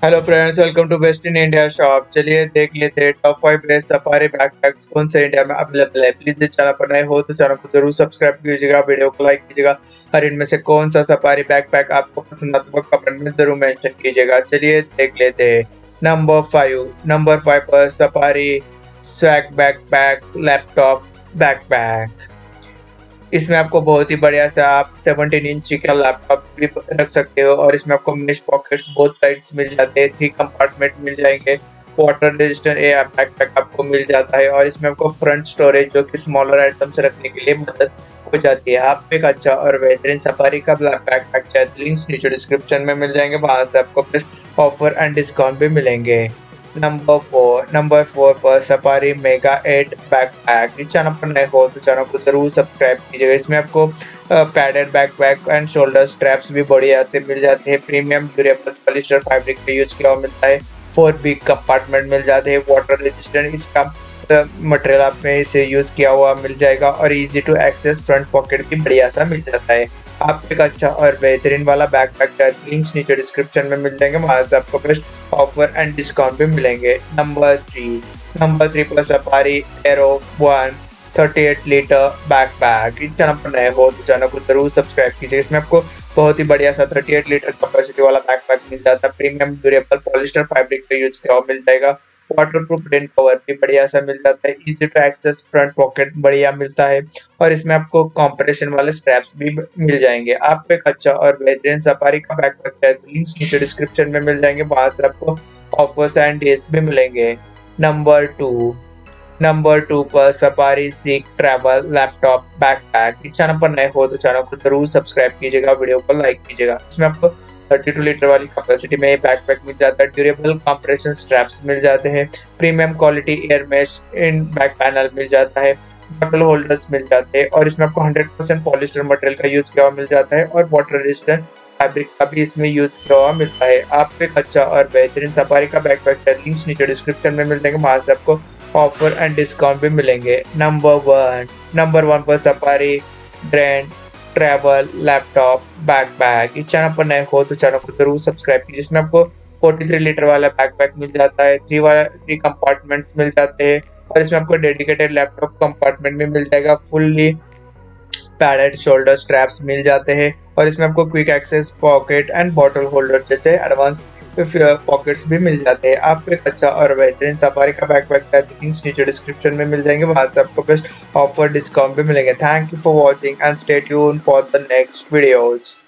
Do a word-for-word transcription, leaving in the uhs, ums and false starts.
Hello friends, welcome to best in India shop. चलिए देख लेते हैं top five best Safari backpacks कौन से इंडिया में अवेलेबल है। प्लीज इस चैनल पर नए हो तो चैनल को जरूर सब्सक्राइब कीजिएगा, वीडियो को लाइक कीजिएगा और इनमें से कौन सा सफारी बैकपैक आपको पसंद आता है कमेंट में जरूर मेंशन कीजिएगा। चलिए देख लेते हैं नंबर फाइव नंबर फाइव पर Safari swag backpack laptop backpack. इसमें आपको बहुत ही बढ़िया से आप सेवनटीन इंच का लैपटॉप भी रख सकते हो और इसमें आपको मेश पॉकेट्स बोथ साइड्स मिल जाते हैं, थ्री कंपार्टमेंट मिल जाएंगे, वाटर रेजिस्टेंट ए बैकपैक आपको मिल जाता है और इसमें आपको फ्रंट स्टोरेज जो कि स्मॉलर आइटम्स रखने के लिए मदद हो जाती है। आप एक अच्छा और बेहतरीन सफारी का बैकपैक चाहे तो लिंक्स नीचे डिस्क्रिप्शन में मिल जाएंगे, वहां से आपको ऑफर एंड डिस्काउंट भी मिलेंगे। नंबर फोर नंबर फोर पर सफारी मेगा एट बैकपैक। इस चैनल पर नए हो तो चैनल को जरूर सब्सक्राइब कीजिएगा। इसमें आपको padded backpack and shoulder straps भी बढ़िया से मिल जाते हैं, प्रीमियम ड्यूरेबल पॉलिस्टर फैब्रिक का यूज किया हुआ मिलता है, फोर बिग कंपार्टमेंट मिल जाते हैं, वाटर रेजिस्टेंट इसका मटेरियल आप में इसे यूज किया हुआ मिल जाएगा और easy to access front pocket भी बढ़िया सा मिल जाता है। आप एक अच्छा और बेहतरीन वाला बैकपैक लिंक्स नीचे डिस्क्रिप्शन में मिल जाएंगे, वहां से आपको बेस्ट ऑफर एंड डिस्काउंट भी मिलेंगे। नंबर थ्री नंबर थ्री पर Safari aero one thirty eight litre backpack. इस चैनल पर नए हो तो चैनल को जरूर सब्सक्राइब कीजिए। इसमें आपको बहुत ही बढ़िया सा थर्टी एट लीटर कैपेसिटी वाला बैकपैक मिल जाता है, प्रीमियम ड्यूरेबल पॉलिस्टर फैब्रिक का यूज किया हुआ मिल जाएगा, वाटरप्रूफ रेन कवर भी बढ़िया सा मिल जाता है, easy to access front pocket बढ़िया मिलता है और इसमें आपको कंप्रेशन वाले स्ट्रैप्स भी मिल जाएंगे। आपको एक अच्छा और बेहतरीन सफारी का बैकपैक चाहिए तो लिंक्स नीचे डिस्क्रिप्शन में मिल जाएंगे, वहां से आपको ऑफर्स एंड डेज भी मिलेंगे। नंबर टू नंबर टू पर Safari seek travel laptop backpack. इस चैनल पर नए हो तो चैनल को जरूर सब्सक्राइब कीजिएगा, वीडियो को लाइक कीजिएगा। इसमें आपको थर्टी टू लीटर वाली कैपेसिटी में बैकपैक मिल जाता है, ड्यूरेबल कंप्रेशन स्ट्रैप्स मिल जाते हैं, premium quality air mesh in back panel मिल जाता है, बॉटल होल्डर्स मिल जाते हैं और इसमें आपको हंड्रेड परसेंट पॉलिस्टर मटेरियल का यूज किया हुआ मिल जाता है और वाटर रेजिस्टेंट फैब्रिक का भी इसमें यूज किया हुआ मिलता है। आपको एक अच्छा और बेहतरीन सफारी का बैकपैक चाहिए, लिंक्स नीचे डिस्क्रिप्शन में मिल जाएंगे, वहां से आपको ऑफर एंड डिस्काउंट भी मिलेंगे। नंबर वन नंबर वन पर Safari brand travel laptop backpack. इस चैनल पर नए हो तो चैनल को जरूर सब्सक्राइब कीजिए। जिसमें आपको फोर्टी थ्री लीटर वाला बैकपैक मिल जाता है, थ्री वाला थ्री कंपार्टमेंट्स मिल जाते हैं और इसमें आपको डेडिकेटेड लैपटॉप कंपार्टमेंट भी मिल जाएगा, फुल्ली पैडेड शोल्डर स्ट्रैप्स मिल जाते हैं और इसमें आपको quick access pocket and bottle holder जैसे एडवांस पॉकेट्स भी मिल जाते हैं। आपको एक अच्छा और बेहतरीन सफारी का बैकपैक लिंक्स नीचे डिस्क्रिप्शन में मिल जाएंगे, वहां से आपको बेस्ट ऑफर डिस्काउंट भी मिलेंगे। Thank you for watching and stay tuned for the next videos.